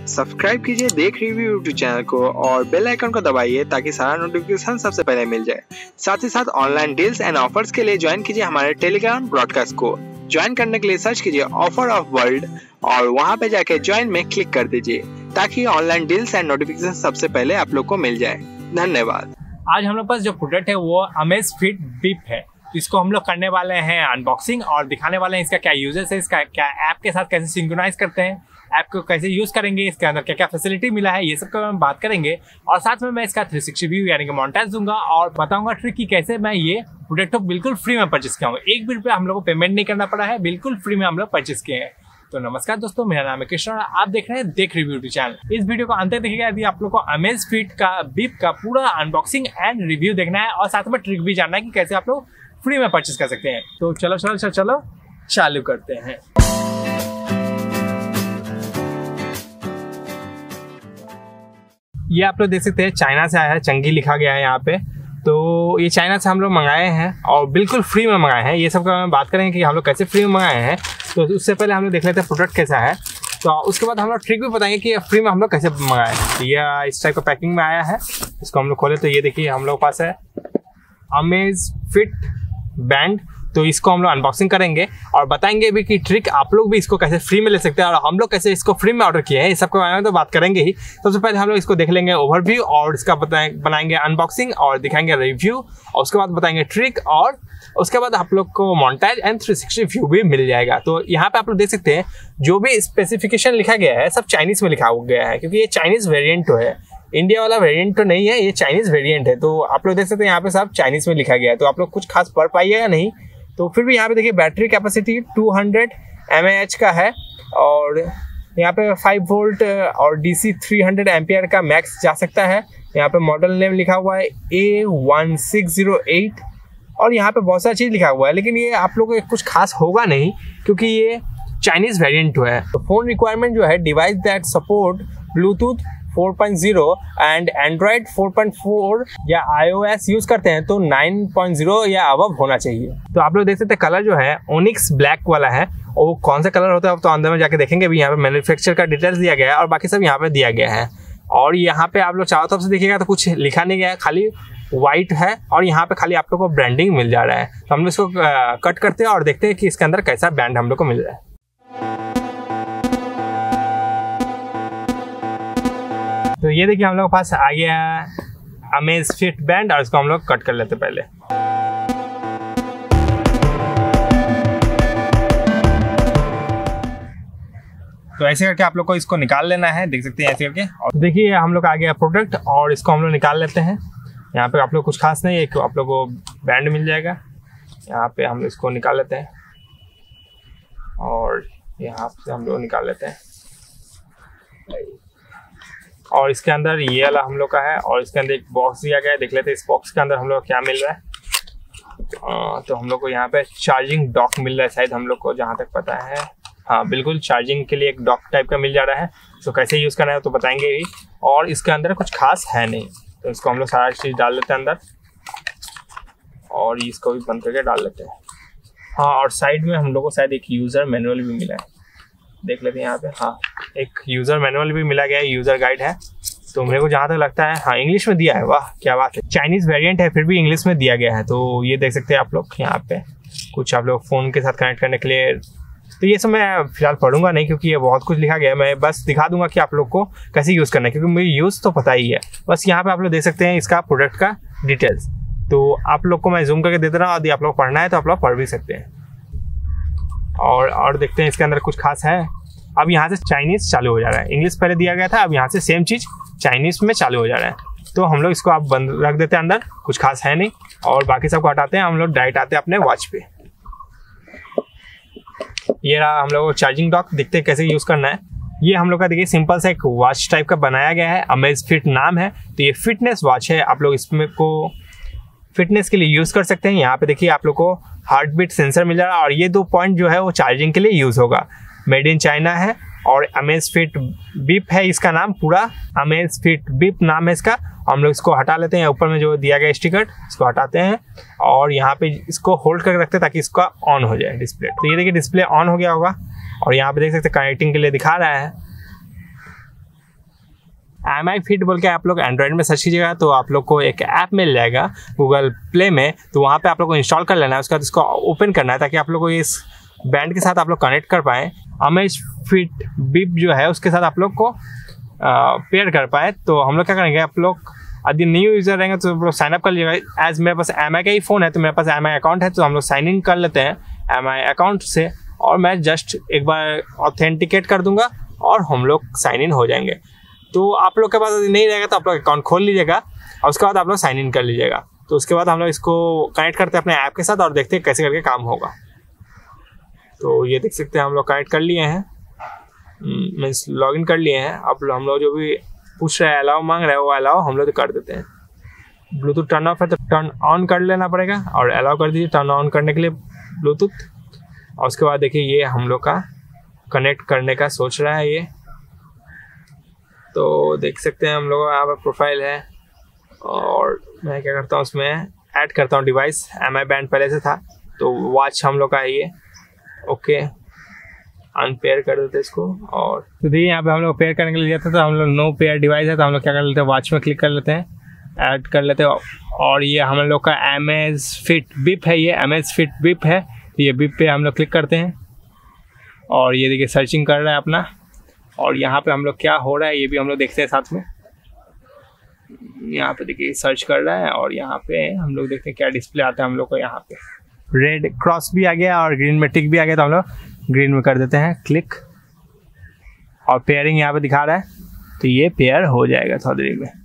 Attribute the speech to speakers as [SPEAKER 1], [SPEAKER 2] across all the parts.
[SPEAKER 1] Subscribe कीजिए देख review YouTube channel को और बेल आइकन को दबाइए ताकि सारा नोटिफिकेशन सबसे पहले मिल जाए। साथ ही साथ ऑनलाइन डील्स एंड ऑफर्स के लिए ज्वाइन कीजिए हमारे टेलीग्राम ब्रॉडकास्ट को। ज्वाइन करने के लिए सर्च कीजिए ऑफर ऑफ वर्ल्ड और वहां पे जाके ज्वाइन में क्लिक कर दीजिए ताकि ऑनलाइन डील्स एंड नोटिफिकेशन सबसे पहले आप लोग को मिल जाए। धन्यवाद।
[SPEAKER 2] आज हम लोग पास जो प्रोडक्ट है वो अमेज़फिट बीप है। इसको हम लोग करने वाले हैं अनबॉक्सिंग और दिखाने वाले हैं इसका क्या यूजेस है, इसका क्या ऐप के साथ कैसे सिंक्रोनाइज करते हैं, ऐप को कैसे यूज करेंगे, इसके अंदर क्या क्या फैसिलिटी मिला है, ये सब का हम बात करेंगे। और साथ में मैं इसका 360 व्यू यानी कि मोनेटाइज दूंगा और बताऊंगा ट्रिक कि कैसे मैं ये प्रोडक्ट को बिल्कुल फ्री में परचेस किया हूँ। 1 भी रुपया हम लोग को पेमेंट नहीं करना पड़ा है, बिल्कुल फ्री में हम लोग परचेस किए हैं। तो नमस्कार दोस्तों, मेरा नाम है कृष्ण और आप देख रहे हैं देख रिव्यू यूट्यूब चैनल। इस वीडियो को अंत तक देखिएगा यदि आप लोग को अमेज़फिट का बीप का पूरा अनबॉक्सिंग एंड रिव्यू देखना है और साथ में ट्रिक भी जानना है कि कैसे आप लोग फ्री में परचेस कर सकते हैं। तो चलो चालू करते हैं। ये आप लोग देख सकते हैं चाइना से आया है, चंगी लिखा गया है यहाँ पे। तो ये चाइना से हम लोग मंगाए हैं और बिल्कुल फ्री में मंगाए हैं। ये सब का बात करेंगे कि हम लोग कैसे फ्री में मंगाए हैं। तो उससे पहले हम लोग देख लेते हैं प्रोडक्ट कैसा है, तो उसके बाद हम लोग ट्रिक भी बताएंगे कि फ्री में हम लोग कैसे मंगाए हैं। तो ये इस टाइप का पैकिंग में आया है। इसको हम लोग खोले तो ये देखिए हम लोग पास है अमेज़फिट बैंड। तो इसको हम लोग अनबॉक्सिंग करेंगे और बताएंगे भी कि ट्रिक आप लोग भी इसको कैसे फ्री में ले सकते हैं और हम लोग कैसे इसको फ्री में ऑर्डर किए हैं। इस सब के बारे में तो बात करेंगे ही। सबसे पहले हम लोग इसको देख लेंगे ओवरव्यू और इसका बनाएंगे अनबॉक्सिंग और दिखाएंगे रिव्यू और उसके बाद बताएंगे ट्रिक और उसके बाद आप लोग को मोनेटाइज एंड 360 व्यू भी मिल जाएगा। तो यहाँ पे आप लोग देख सकते हैं जो भी स्पेसिफिकेशन लिखा गया है सब चाइनीज में लिखा गया है क्योंकि ये चाइनीज वेरिएंट तो है, इंडिया वाला वेरिएंट तो नहीं है, ये चाइनीज वेरिएंट है। तो आप लोग देख सकते हैं यहाँ पे सब चाइनीज में लिखा गया है। तो आप लोग कुछ खास पढ़ पाइएगा नहीं, तो फिर भी यहाँ पे देखिए बैटरी कैपेसिटी 200 mAh का है और यहाँ पे 5 वोल्ट और DC 300 एम्पियर का मैक्स जा सकता है। यहाँ पे मॉडल नेम लिखा हुआ है A1608 और यहाँ पे बहुत सारा चीज़ लिखा हुआ है, लेकिन ये आप लोगों को कुछ खास होगा नहीं क्योंकि ये चाइनीज वेरिएंट है। तो फोन रिक्वायरमेंट जो है device that support Bluetooth 4.0 and Android 4.4 या iOS यूज करते हैं तो 9.0 या अबव होना चाहिए। तो आप लोग देख सकते हैं कलर जो है ओनिक्स ब्लैक वाला है और वो कौन सा कलर होता है तो अंदर में जाके देखेंगे भी। यहाँ पे मैन्युफैक्चर का डिटेल्स दिया गया है और बाकी सब यहाँ पे दिया गया है। और यहाँ पे आप लोग चारों तरफ से देखिएगा तो कुछ लिखा नहीं गया है, खाली व्हाइट है और यहाँ पे खाली आप लोग को ब्रांडिंग मिल जा रहा है। तो हम लोग इसको कट करते हैं और देखते हैं कि इसके अंदर कैसा ब्रांड हम लोग को मिल रहा है। तो ये देखिए हम लोग के पास आ गया अमेज़फिट बैंड और इसको हम लोग कट कर लेते पहले। तो ऐसे करके आप लोग को इसको निकाल लेना है, देख सकते हैं ऐसे करके। और देखिए हम लोग आ गया प्रोडक्ट और इसको हम लोग निकाल लेते हैं। यहाँ पे आप लोग कुछ खास नहीं है, एक आप लोग को बैंड मिल जाएगा। यहाँ पे हम इसको निकाल लेते हैं और यहाँ से हम लोग निकाल लेते हैं और इसके अंदर ये वाला हम लोग का है और इसके अंदर एक बॉक्स दिया गया है। देख लेते हैं इस बॉक्स के अंदर हम लोग क्या मिल रहा है। तो हम लोग को यहाँ पे चार्जिंग डॉक मिल रहा है शायद, हम लोग को जहाँ तक पता है। हाँ बिल्कुल, चार्जिंग के लिए एक डॉक टाइप का मिल जा रहा है। तो कैसे यूज़ करना है तो बताएंगे ही। और इसके अंदर कुछ खास है नहीं, तो इसको हम लोग सारा चीज़ डाल लेते हैं अंदर और इसको भी बंद करके डाल लेते हैं। हाँ, और साइड में हम लोग को शायद एक यूज़र मैनुअल भी मिला है, देख लेते हैं यहाँ पे। हाँ, एक यूज़र मैनुअल भी मिला गया है, यूज़र गाइड है। तो मेरे को जहाँ तक लगता है हाँ इंग्लिश में दिया है। वाह क्या बात है, चाइनीज़ वेरिएंट है फिर भी इंग्लिश में दिया गया है। तो ये देख सकते हैं आप लोग यहाँ पे कुछ आप लोग फ़ोन के साथ कनेक्ट करने के लिए। तो ये सब मैं फिलहाल पढ़ूंगा नहीं क्योंकि ये बहुत कुछ लिखा गया है। मैं बस दिखा दूंगा कि आप लोग को कैसे यूज़ करना है क्योंकि मुझे यूज़ तो पता ही है। बस यहाँ पे आप लोग देख सकते हैं इसका प्रोडक्ट का डिटेल्स। तो आप लोग को मैं जूम करके दे दे रहा हूँ, यदि आप लोग पढ़ना है तो आप लोग पढ़ भी सकते हैं। और देखते हैं इसके अंदर कुछ खास है। अब यहाँ से चाइनीज़ चालू हो जा रहा है, इंग्लिश पहले दिया गया था, अब यहाँ से सेम चीज़ चाइनीज़ में चालू हो जा रहा है। तो हम लोग इसको आप बंद रख देते हैं अंदर, कुछ खास है नहीं और बाकी सबको हटाते हैं। हम लोग डायरेक्ट आते हैं अपने वॉच पे। ये रहा हम लोग को चार्जिंग डॉक, देखते हैं कैसे यूज़ करना है। ये हम लोग का देखिए सिंपल सा एक वॉच टाइप का बनाया गया है, अमेज़फिट नाम है। तो ये फिटनेस वॉच है, आप लोग इसमें को फिटनेस के लिए यूज़ कर सकते हैं। यहाँ पे देखिए आप लोग को हार्ट बीट सेंसर मिल रहा है और ये 2 पॉइंट जो है वो चार्जिंग के लिए यूज़ होगा। मेड इन चाइना है और अमेज़फिट बीप है इसका नाम, पूरा अमेज़फिट बीप नाम है इसका। हम लोग इसको हटा लेते हैं, ऊपर में जो दिया गया स्टिकर इसको हटाते हैं और यहाँ पे इसको होल्ड करके रखते हैं ताकि इसका ऑन हो जाए डिस्प्ले। तो ये देखिए डिस्प्ले ऑन हो गया होगा और यहाँ पे देख सकते हैं कनेक्टिंग के लिए दिखा रहा है। MI Fit बोल के आप लोग एंड्रॉइड में सर्च कीजिएगा तो आप लोग को एक ऐप मिल जाएगा गूगल प्ले में, तो वहाँ पे आप लोग को इंस्टॉल कर लेना है। उसके बाद इसको ओपन करना है ताकि आप लोग को इस बैंड के साथ आप लोग कनेक्ट कर पाएँ, Amazfit Bip जो है उसके साथ आप लोग को पेयर कर पाए। तो हम लोग क्या करेंगे, आप लोग यदि न्यू यूज़र रहेंगे तो आप लोग साइनअप कर लीजिएगा। एज मेरे पास MI का ही फ़ोन है तो मेरे पास MI अकाउंट है, तो हम लोग साइन इन कर लेते हैं MI अकाउंट से, और मैं जस्ट एक बार ऑथेंटिकेट कर दूंगा और हम लोग साइन इन हो जाएंगे। तो आप लोग के पास यदि नहीं रहेगा तो आप लोग अकाउंट खोल लीजिएगा और उसके बाद आप लोग साइन इन कर लीजिएगा। तो उसके बाद हम लोग इसको कनेक्ट करते हैं अपने ऐप के साथ और देखते हैं कैसे करके काम होगा। तो ये देख सकते हैं हम लोग कनेक्ट कर लिए हैं, मीन्स लॉगिन कर लिए हैं। अब हम लोग जो भी पूछ रहे हैं अलाउ मांग रहे हैं वो अलाउ हम लोग कर देते हैं। ब्लूटूथ टर्न ऑफ है तो टर्न ऑन कर लेना पड़ेगा और अलाउ कर दीजिए टर्न ऑन करने के लिए ब्लूटूथ। और उसके बाद देखिए ये हम लोग का कनेक्ट करने का सोच रहा है ये, तो देख सकते हैं हम लोग यहाँ पर प्रोफाइल है और मैं क्या करता हूँ उसमें ऐड करता हूँ डिवाइस। MI बैंड पहले से था तो वॉच हम लोग का है ये। ओके, अनपेयर कर देते इसको। और तो देखिए यहाँ पे हम लोग पेयर करने के लिए जाते हैं तो हम लोग नो पेयर डिवाइस है तो हम लोग क्या कर लेते हैं, वॉच में क्लिक कर लेते हैं, ऐड कर लेते हैं। और ये हम लोग का Amazfit Bip है, ये Amazfit Bip है, तो ये Bip पे हम लोग क्लिक करते हैं और ये देखिए सर्चिंग कर रहा है अपना। और यहाँ पे हम लोग क्या हो रहा है ये भी हम लोग देखते हैं साथ में। यहाँ पे देखिए सर्च कर रहा है और यहाँ पे हम लोग देखते हैं क्या डिस्प्ले आता है हम लोग को। यहाँ पे रेड क्रॉस भी आ गया और ग्रीन में टिक भी आ गया, तो हम लोग ग्रीन में कर देते हैं क्लिक और पेयरिंग यहाँ पे दिखा रहा है, तो ये पेयर हो जाएगा थोड़ी देर में।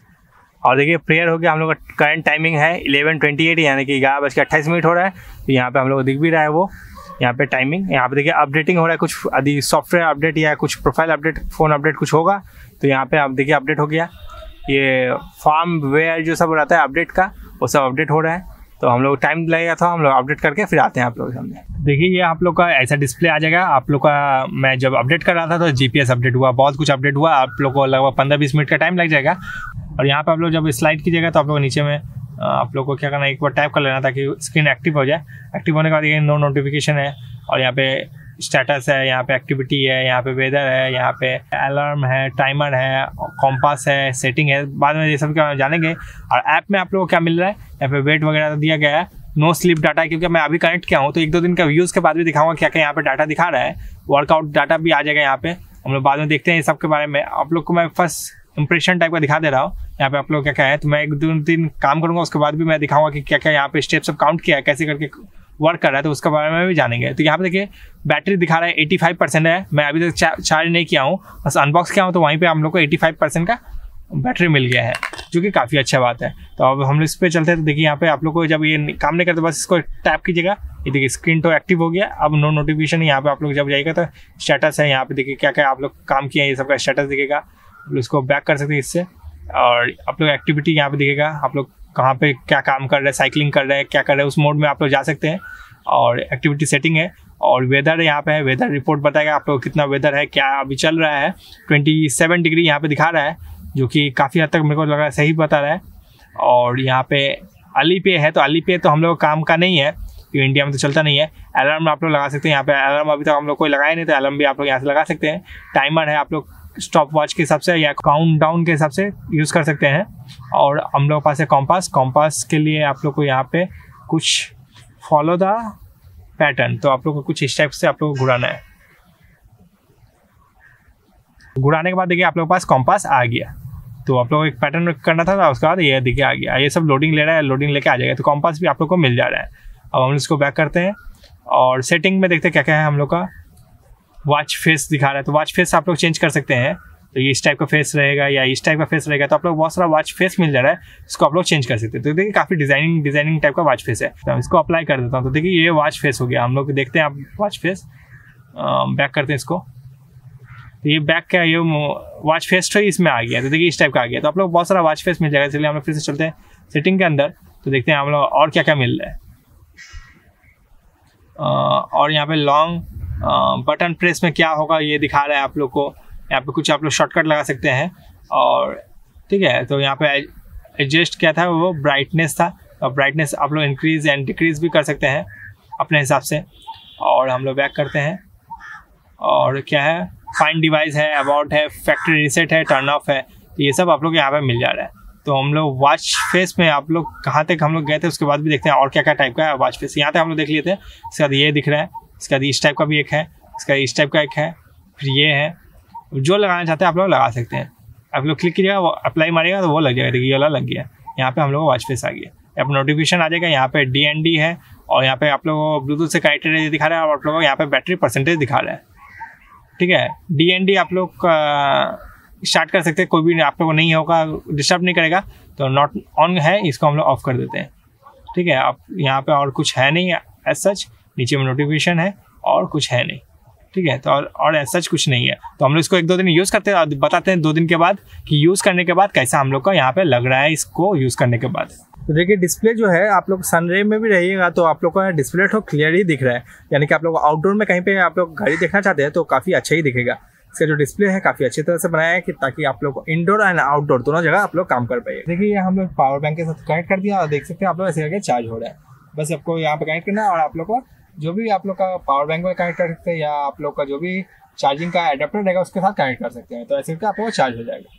[SPEAKER 2] और देखिए पेयर हो गया। हम लोग का करंट टाइमिंग है 11:28 यानी कि 11:28 हो रहा है। तो यहाँ पे हम लोग को दिख भी रहा है वो यहाँ पे टाइमिंग। यहाँ पे देखिए अपडेटिंग हो रहा है, कुछ यदि सॉफ्टवेयर अपडेट या कुछ प्रोफाइल अपडेट, फ़ोन अपडेट कुछ होगा तो यहाँ पे आप देखिए अपडेट हो गया। ये फर्मवेयर जो सब रहता है अपडेट का वो सब अपडेट हो रहा है। तो हम लोग टाइम लगेगा था, हम लोग अपडेट करके फिर आते हैं आप लोगों के सामने। देखिए ये आप लोग का ऐसा डिस्प्ले आ जाएगा। आप लोग का मैं जब अपडेट कर रहा था तो GPS अपडेट हुआ, बहुत कुछ अपडेट हुआ। आप लोग को लगभग 15-20 मिनट का टाइम लग जाएगा। और यहाँ पे आप लोग जब स्लाइड कीजिएगा तो आप लोग नीचे में आप लोग को क्या करना है, एक बार टैप कर लेना ताकि स्क्रीन एक्टिव हो जाए। एक्टिव होने के बाद ये नो नोटिफिकेशन है और यहाँ पे स्टेटस है, यहाँ पे एक्टिविटी है, यहाँ पे वेदर है, यहाँ पे अलार्म है, टाइमर है, कॉम्पास है, सेटिंग है, बाद में ये सब क्या जानेंगे। और ऐप में आप लोगों को क्या मिल रहा है, यहाँ पे वेट वगैरह तो दिया गया है, नो स्लीप डाटा है क्योंकि मैं अभी कनेक्ट किया हूँ तो 1-2 दिन का यूज़ के बाद भी दिखाऊंगा क्या क्या यहाँ पे डाटा दिखा रहा है। वर्कआउट डाटा भी आ जाएगा यहाँ पे, हम लोग बाद में देखते हैं ये सब के बारे में। आप लोग को मैं फर्स्ट इंप्रेशन टाइप का दिखा दे रहा हूँ यहाँ पे आप लोग क्या क्या है। तो मैं 1-2 दिन काम करूँगा उसके बाद भी मैं दिखाऊंगा कि क्या क्या यहाँ पे स्टेप सब काउंट किया है, कैसे करके वर्क कर रहा है, तो उसके बारे में भी जानेंगे। तो यहाँ पे देखिए बैटरी दिखा रहा है 85% है। मैं अभी तक चार्ज नहीं किया हूँ, बस अनबॉक्स किया हूँ तो वहीं पे हम लोग को 85% का बैटरी मिल गया है, जो कि काफ़ी अच्छा बात है। तो अब हम लोग इस पर चलते हैं। तो देखिए यहाँ पे आप लोग को जब ये काम नहीं करते बस इसको टैप कीजिएगा, ये देखिए स्क्रीन तो एक्टिव हो गया। अब नो नोटिफिकेशन यहाँ पे आप लोग जब जाइएगा तो स्टेटस है, यहाँ पे देखिए क्या क्या आप लोग काम किया है ये सब का स्टेटस दिखेगा। इसको बैक कर सकते हैं इससे। और आप लोग एक्टिविटी यहाँ पे दिखेगा, आप लोग कहाँ पे क्या काम कर रहे हैं, साइकिलिंग कर रहे हैं, क्या कर रहे हैं, उस मोड में आप लोग जा सकते हैं। और एक्टिविटी सेटिंग है और वेदर यहाँ पे है, वेदर रिपोर्ट बताएगा आप लोग कितना वेदर है, क्या अभी चल रहा है। 27 डिग्री यहाँ पे दिखा रहा है, जो कि काफ़ी हद तक मेरे को लग रहा है सही बता रहा है। और यहाँ पे अली पे है, तो अली पे तो हम लोग काम का नहीं है क्योंकि इंडिया में तो चलता नहीं है। अलार्म आप लोग लगा सकते हैं, यहाँ पे अलार्म अभी तक हम लोग कोई लगाया नहीं, तो अलार्म भी आप लोग यहाँ से लगा सकते हैं। टाइमर है, आप लोग स्टॉप वॉच के हिसाब से या काउंट डाउन के हिसाब से यूज़ कर सकते हैं। और हम लोग पास है कॉम्पास। कॉम्पास के लिए आप लोग को यहाँ पे कुछ फॉलो द पैटर्न, तो आप लोग को कुछ इस टाइप से आप लोग को घुराना है। घुराने के बाद देखिए आप लोग के पास कॉम्पास आ गया। तो आप लोग को एक पैटर्न करना था, उसके बाद ये देखिए आ गया। ये सब लोडिंग ले रहा है, लोडिंग लेके आ जाएगा। तो कॉम्पास भी आप लोग को मिल जा रहा है। अब हम इसको बैक करते हैं और सेटिंग में देखते हैं क्या क्या है। हम लोग का वॉच फेस दिखा रहा है, तो वॉच फेस आप लोग चेंज कर सकते हैं। तो ये इस टाइप का फेस रहेगा या इस टाइप का फेस रहेगा, तो आप लोग बहुत सारा वॉच फेस मिल जा रहा है, इसको आप लोग चेंज कर सकते हैं। तो देखिए काफ़ी डिजाइनिंग टाइप का वॉच फेस है। तो इसको अप्लाई कर देता हूँ। तो देखिए ये वॉच फेस हो गया। हम लोग देखते हैं आप वॉच फेस बैक करते हैं इसको। तो ये बैक का ये वॉच फेस तो इसमें आ गया। तो देखिए इस टाइप का आ गया। तो आप लोग बहुत सारा वॉच फेस मिल जाएगा। इसलिए हम लोग फिर से चलते हैं सेटिंग के अंदर, तो देखते हैं हम लोग और क्या क्या मिल रहा है। और यहाँ पे लॉन्ग बटन प्रेस में क्या होगा ये दिखा रहा है आप लोग को। यहाँ पे कुछ आप लोग शॉर्टकट लगा सकते हैं। और ठीक है, तो यहाँ पे एडजस्ट क्या था, वो ब्राइटनेस था। और ब्राइटनेस आप लोग इंक्रीज एंड डिक्रीज भी कर सकते हैं अपने हिसाब से। और हम लोग बैक करते हैं और क्या है, फाइंड डिवाइस है, अबाउट है, फैक्ट्री रीसेट है, टर्न ऑफ है। तो ये सब आप लोग यहाँ पे मिल जा रहा है। तो हम लोग वॉच फेस में आप लोग कहाँ तक हम लोग गए थे उसके बाद भी देखते हैं और क्या क्या टाइप का है वॉच फेस। यहाँ तक हम लोग देख लिए थे, इसके बाद ये दिख रहा है, इसके बाद इस टाइप का भी एक है, इसका इस टाइप का एक है, फिर ये है। जो लगाना चाहते हैं आप लोग लगा सकते हैं। आप लोग क्लिक कीजिएगा, वो अप्लाई मारिएगा तो वो लग जाएगा। देखिए ये वाला लग गया, यहाँ पे हम लोग को वॉच फेस आ गया। अब नोटिफिकेशन आ जाएगा, यहाँ पे DND है और यहाँ पे आप लोगों को ब्लूटूथ से कनेक्टेड दिखा रहा है और आप लोगों को यहाँ पे बैटरी परसेंटेज दिखा रहा है। ठीक है, DND आप लोग स्टार्ट कर सकते हैं, कोई भी आप लोग को नहीं होगा, डिस्टर्ब नहीं करेगा। तो नॉट ऑन है, इसको हम लोग ऑफ कर देते हैं। ठीक है, आप यहाँ पे और कुछ है नहीं एज सच, नीचे में नोटिफिकेशन है और कुछ है नहीं। ठीक है, तो और एज सच कुछ नहीं है। तो हम लोग इसको 1-2 दिन यूज़ करते हैं और बताते हैं 2 दिन के बाद कि यूज़ करने के बाद कैसा हम लोग का यहाँ पे लग रहा है इसको यूज़ करने के बाद। तो देखिए डिस्प्ले जो है आप लोग सनरे में भी रहिएगा तो आप लोग का डिस्प्ले तो क्लियर ही दिख रहा है, यानी कि आप लोग आउटडोर में कहीं पे आप लोग गाड़ी देखना चाहते हैं तो काफ़ी अच्छा ही दिखेगा। इसका जो डिस्प्ले है काफ़ी अच्छी तरह से बनाया है कि ताकि आप लोग इंडोर एंड आउटडोर दोनों जगह आप लोग काम कर पाइए। देखिए ये हम लोग पावर बैंक के साथ कनेक्ट कर दिया और देख सकते हैं आप लोग ऐसे करके चार्ज हो रहा है। बस आपको यहाँ पे कनेक्ट करना है और आप लोग को जो भी आप लोग का पावर बैंक में कनेक्ट कर सकते हैं या आप लोग का जो भी चार्जिंग का एडाप्टर रहेगा उसके साथ कनेक्ट कर सकते हैं। तो ऐसे करके आप लोग चार्ज हो जाएगा।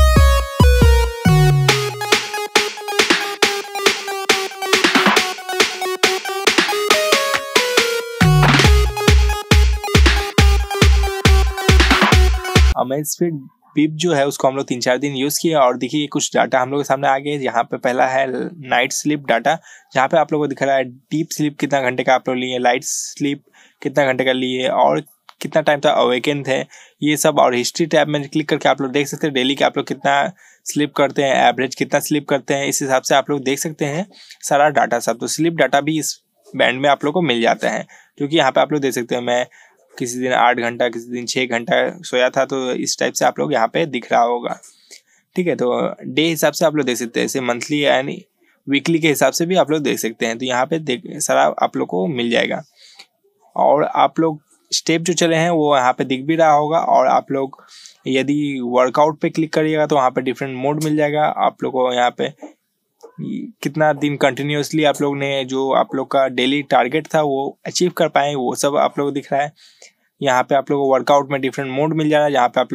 [SPEAKER 2] अमेज़फिट बिप जो है उसको हम लोग 3-4 दिन यूज़ किए और देखिए कुछ डाटा हम लोग के सामने आ गए। यहाँ पे पहला है नाइट स्लीप डाटा, जहाँ पे आप लोगों को दिख रहा है डीप स्लीप कितना घंटे का आप लोग लिए, लाइट स्लीप कितना घंटे का लिए और कितना टाइम तक अवेकन थे, ये सब। और हिस्ट्री टैब में क्लिक करके आप लोग देख सकते हैं डेली के आप लोग कितना स्लीप करते हैं, एवरेज कितना स्लीप करते हैं, इस हिसाब से आप लोग देख सकते हैं सारा डाटा सब। तो स्लीप डाटा भी इस बैंड में आप लोग को मिल जाता है, क्योंकि यहाँ पे आप लोग देख सकते हैं मैं किसी दिन 8 घंटा किसी दिन 6 घंटा सोया था, तो इस टाइप से आप लोग यहाँ पे दिख रहा होगा। ठीक है, तो डे हिसाब से आप लोग देख सकते हैं, जैसे मंथली यानी वीकली के हिसाब से भी आप लोग देख सकते हैं। तो यहाँ पे सारा आप लोग को मिल जाएगा और आप लोग स्टेप जो चले हैं वो यहाँ पे दिख भी रहा होगा। और आप लोग यदि वर्कआउट पे क्लिक करिएगा तो वहाँ पे डिफरेंट मोड मिल जाएगा आप लोग को। यहाँ पे कितना दिन कंटिन्यूसली आप लोग ने जो आप लोग का डेली टारगेट था वो अचीव कर पाए वो सब आप लोग को दिख रहा है। यहाँ पे आप लोग को वर्कआउट में डिफरेंट मोड मिल जा रहा है, जहाँ पे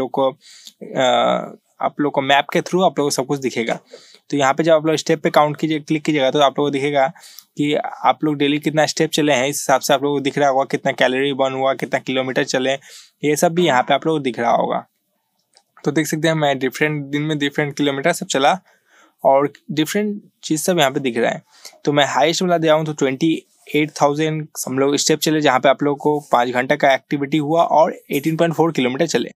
[SPEAKER 2] आप लोग को मैप के थ्रू आप लोग को सब कुछ दिखेगा। तो यहाँ पे जब आप लोग स्टेप पे काउंट कीजिए क्लिक कीजिएगा तो आप लोग को दिखेगा कि आप लोग डेली कितना स्टेप चले हैं, इस हिसाब से आप लोग को दिख रहा होगा कितना कैलोरी बर्न हुआ, कितना किलोमीटर चले, ये सब भी यहाँ पे आप लोग को दिख रहा होगा। तो देख सकते हैं मैं डिफरेंट दिन में डिफरेंट किलोमीटर सब चला और डिफरेंट चीज़ सब यहाँ पे दिख रहा है। तो मैं हाईएस्ट वाला दिया हूँ तो 28,000 हम लोग स्टेप चले, जहाँ पे आप लोग को 5 घंटे का एक्टिविटी हुआ और 18.4 किलोमीटर चले।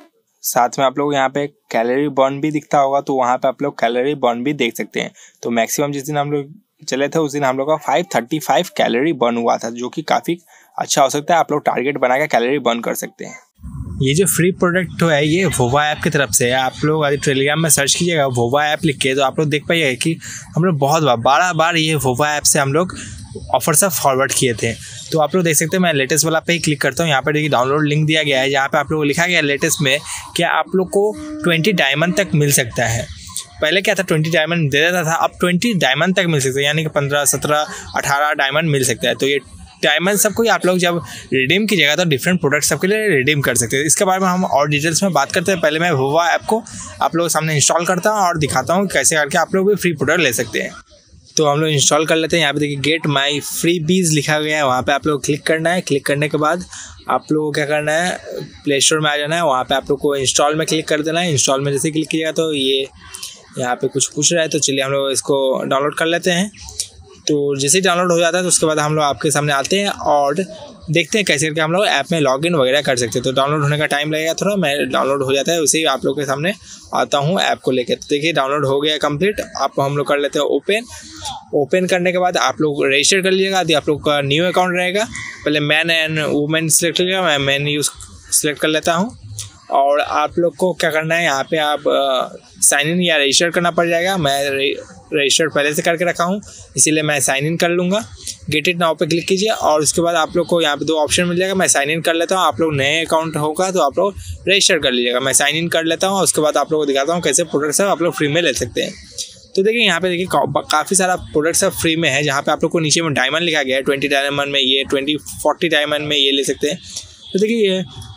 [SPEAKER 2] साथ में आप लोग यहाँ पे कैलोरी बर्न भी दिखता होगा, तो वहाँ पे आप लोग कैलोरी बर्न भी देख सकते हैं। तो मैक्सिमम जिस दिन हम लोग चले थे उस दिन हम लोग का 535 कैलोरी बर्न हुआ था, जो कि काफ़ी अच्छा हो सकता है। आप लोग टारगेट बना के कैलोरी बर्न कर सकते हैं। ये जो फ्री प्रोडक्ट तो है ये वोवा ऐप की तरफ से है। आप लोग अगर टेलीग्राम में सर्च कीजिएगा वोवा ऐप लिख के तो आप लोग देख पाइएगा कि हम लोग बहुत 12 बार ये वोवा ऐप से हम लोग ऑफर सब फॉरवर्ड किए थे। तो आप लोग देख सकते हैं मैं लेटेस्ट वाला पे ही क्लिक करता हूँ। यहाँ पर देखिए डाउनलोड लिंक दिया गया है, जहाँ पे आप लोग को लिखा गया है लेटेस्ट में कि आप लोग को 20 डायमंड तक मिल सकता है। पहले क्या था 20 डायमंड दे देता था, अब 20 डायमंड तक मिल सकता है, यानी कि 15, 17, 18 डायमंड मिल सकता है। तो ये डायमंड सबको आप लोग जब रिडीम कीजिएगा तो डिफरेंट प्रोडक्ट सबके लिए रिडीम कर सकते हैं। इसके बारे में हम और डिटेल्स में बात करते हैं। पहले मैं वोवा ऐप को आप लोगों के सामने इंस्टॉल करता हूँ और दिखाता हूँ कैसे करके आप लोग भी फ्री प्रोडक्ट ले सकते हैं। तो हम लोग इंस्टॉल कर लेते हैं। यहाँ पे देखिए गेट माई फ्री बीज लिखा गया है, वहाँ पे आप लोग क्लिक करना है। क्लिक करने के बाद आप लोगों को क्या करना है, प्ले स्टोर में आ जाना है, वहाँ पे आप लोग को इंस्टॉल में क्लिक कर देना है। इंस्टॉल में जैसे क्लिक कीजिएगा तो ये यहाँ पे कुछ पूछ रहा है, तो चलिए हम लोग इसको डाउनलोड कर लेते हैं। तो जैसे ही डाउनलोड हो जाता है तो उसके बाद हम लोग आपके सामने आते हैं और देखते हैं कैसे करके हम लोग ऐप में लॉगिन वगैरह कर सकते हैं। तो डाउनलोड होने का टाइम लगेगा थोड़ा, मैं डाउनलोड हो जाता है उसे ही आप लोग के सामने आता हूँ ऐप को लेकर। तो देखिए डाउनलोड हो गया कंप्लीट। आप हम लोग कर लेते हैं ओपन। ओपन करने के बाद आप लोग रजिस्टर कर लीजिएगा। यदि आप लोग का न्यू अकाउंट रहेगा, पहले मैन एंड वुमेन सेलेक्ट कीजिएगा, मैं मैन यूज़ सेलेक्ट कर लेता हूँ। और आप लोग को क्या करना है, यहाँ पे आप साइन इन या रजिस्टर करना पड़ जाएगा। मैं रजिस्टर पहले से करके रखा हूँ, इसीलिए मैं साइन इन कर लूँगा। गेट इट नाउ पे क्लिक कीजिए और उसके बाद आप लोग को यहाँ पे 2 ऑप्शन मिल जाएगा। मैं साइन इन कर लेता हूँ, आप लोग नए अकाउंट होगा तो आप लोग रजिस्टर कर लीजिएगा। मैं साइन इन कर लेता हूँ, उसके बाद आप लोग को दिखाता हूँ कैसे प्रोडक्ट सब आप लोग फ्री में ले सकते हैं। तो देखिए यहाँ पे देखिए काफ़ी सारा प्रोडक्ट सब फ्री में है, जहाँ पे आप लोग को नीचे में डायमंड लिखा गया है। 20 डायमंड में ये, 40 डायमंड में ये ले सकते हैं। तो देखिए ये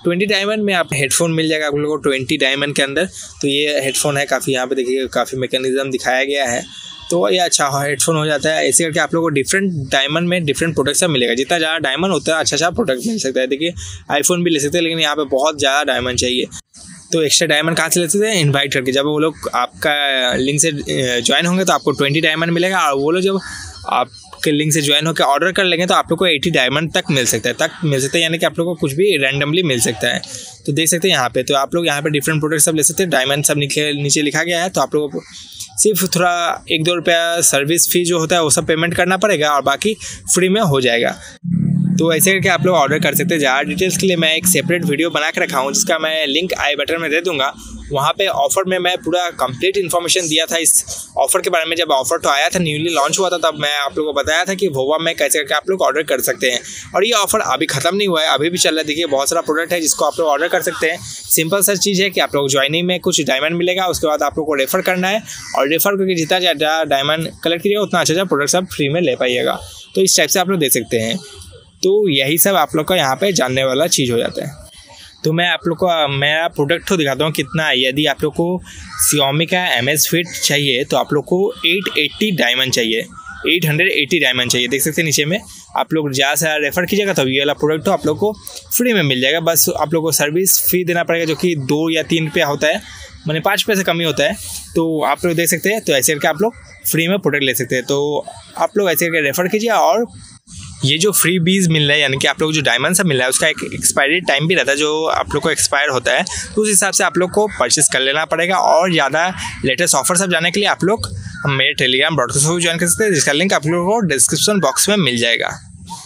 [SPEAKER 1] 20 डायमंड में आप हेडफोन मिल जाएगा आप लोगों को 20 डायमंड के अंदर। तो ये हेडफोन है, काफ़ी यहाँ पे देखिए काफ़ी मैकेनिज्म दिखाया गया है। तो ये अच्छा हेडफोन हो जाता है। ऐसे करके आप लोगों को डिफरेंट डायमंड में डिफरेंट प्रोडक्ट सब मिलेगा। जितना ज़्यादा डायमंड होता है अच्छा प्रोडक्ट मिल सकता है। देखिए आईफोन भी ले सकते हैं, लेकिन यहाँ पे बहुत ज़्यादा डायमंड चाहिए। तो एक्स्ट्रा डायमंड कहाँ से ले सकते हैं? इनवाइट करके। जब वो लोग आपका लिंक से ज्वाइन होंगे तो आपको 20 डायमंड मिलेगा, और वो लोग जब आपके लिंक से ज्वाइन होकर ऑर्डर कर लेंगे तो आप लोग को 80 डायमंड तक मिल सकता है, यानी कि आप लोग को कुछ भी रैंडमली मिल सकता है। तो देख सकते हैं यहाँ पे, तो आप लोग यहाँ पे डिफरेंट प्रोडक्ट सब ले सकते हैं। डायमंड सब नीचे लिखा गया है। तो आप लोगों को सिर्फ थोड़ा 1-2 रुपया सर्विस फी जो होता है वो सब पेमेंट करना पड़ेगा, और बाकी फ्री में हो जाएगा। तो ऐसे करके आप लोग ऑर्डर कर सकते हैं। ज़्यादा डिटेल्स के लिए मैं एक सेपरेट वीडियो बना के रखा हूँ, जिसका मैं लिंक आई बटन में दे दूँगा। वहाँ पे ऑफर में मैं पूरा कंप्लीट इन्फॉर्मेशन दिया था इस ऑफर के बारे में। जब ऑफर तो आया था, न्यूली लॉन्च हुआ था, तब मैं आप लोगों को बताया था कि वोवा में कैसे करके आप लोग ऑर्डर कर सकते हैं। और ये ऑफर अभी ख़त्म नहीं हुआ है, अभी भी चल रहा है। देखिए बहुत सारा प्रोडक्ट है जिसको आप लोग ऑर्डर कर सकते हैं। सिंपल सा चीज़ है कि आप लोग ज्वाइनिंग में कुछ डायमंड मिलेगा, उसके बाद आप लोग को रेफर करना है, और रेफर करके जितना ज़्यादा डायमंड कलेक्ट करिएगा उतना अच्छा प्रोडक्ट आप फ्री में ले पाइएगा। तो इस टाइप से आप लोग दे सकते हैं। तो यही सब आप लोग का यहाँ पे जानने वाला चीज़ हो जाता है। तो मैं आप लोग को मेरा प्रोडक्ट तो दिखाता हूँ कितना है। यदि आप लोग को Xiaomi का MS Fit चाहिए तो आप लोग को 880 डायमंड चाहिए, 880 डायमंड चाहिए। देख सकते हैं नीचे में। आप लोग ज़्यादा से रेफ़र कीजिएगा तो ये वाला प्रोडक्ट तो आप लोग को फ्री में मिल जाएगा। बस आप लोग को सर्विस फ़ी देना पड़ेगा, जो कि 2 या 3 रुपया होता है, मैंने 5 रुपये से कम ही होता है। तो आप लोग देख सकते हैं। तो ऐसे करके आप लोग फ्री में प्रोडक्ट ले सकते हैं। तो आप लोग ऐसे करके रेफ़र कीजिए। और ये जो फ्री बीज मिल रहा है, यानी कि आप लोग जो डायमंड सब मिल रहा है, उसका एक एक्सपायरी टाइम भी रहता है जो आप लोग को एक्सपायर होता है। तो उस हिसाब से आप लोग को परचेस कर लेना पड़ेगा। और ज़्यादा लेटेस्ट ऑफर सब जानने के लिए आप लोग मेरे टेलीग्राम ब्रॉडकास्ट को ज्वाइन कर सकते हैं, जिसका लिंक आप लोगों को डिस्क्रिप्शन बॉक्स में मिल जाएगा।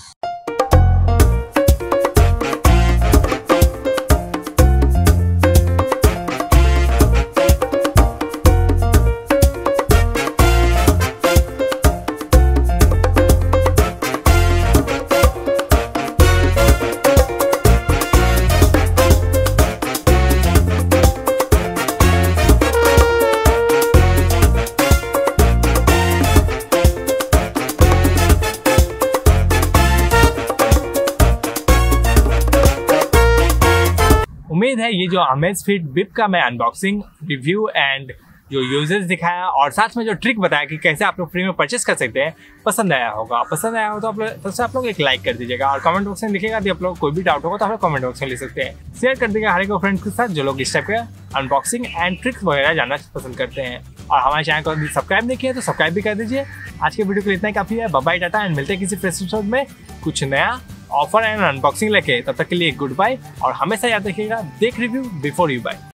[SPEAKER 2] उम्मीद है ये जो Amazfit Bip का मैं अनबॉक्सिंग, रिव्यू एंड जो यूजर्स दिखाया और साथ में जो ट्रिक बताया कि कैसे आप लोग फ्री में परचेस कर सकते हैं, पसंद आया होगा। पसंद आया हो तो आप लोग एक लाइक कर दीजिएगा, और कमेंट बॉक्स में लिखिएगा। यदि आप लोग कोई भी डाउट होगा तो आप लोग कमेंट बॉक्स में लिख सकते हैं। शेयर कर दीजिएगा हर एक फ्रेंड्स के साथ जो लोग इस टाइप के अनबॉक्सिंग एंड ट्रिक्स वगैरह जानना पसंद करते हैं। और हमारे चैनल को सब्सक्राइब नहीं किया तो सब्सक्राइब भी कर दीजिए। आज के वीडियो के लिए इतना ही काफ़ी है। बाय बाय, टाटा, एंड मिलते हैं किसी फ्रेश एपिसोड में कुछ नया ऑफर एंड अनबॉक्सिंग लेके। तब तक के लिए गुड बाय, और हमेशा याद रखिएगा, देख रिव्यू बिफोर यू बाय।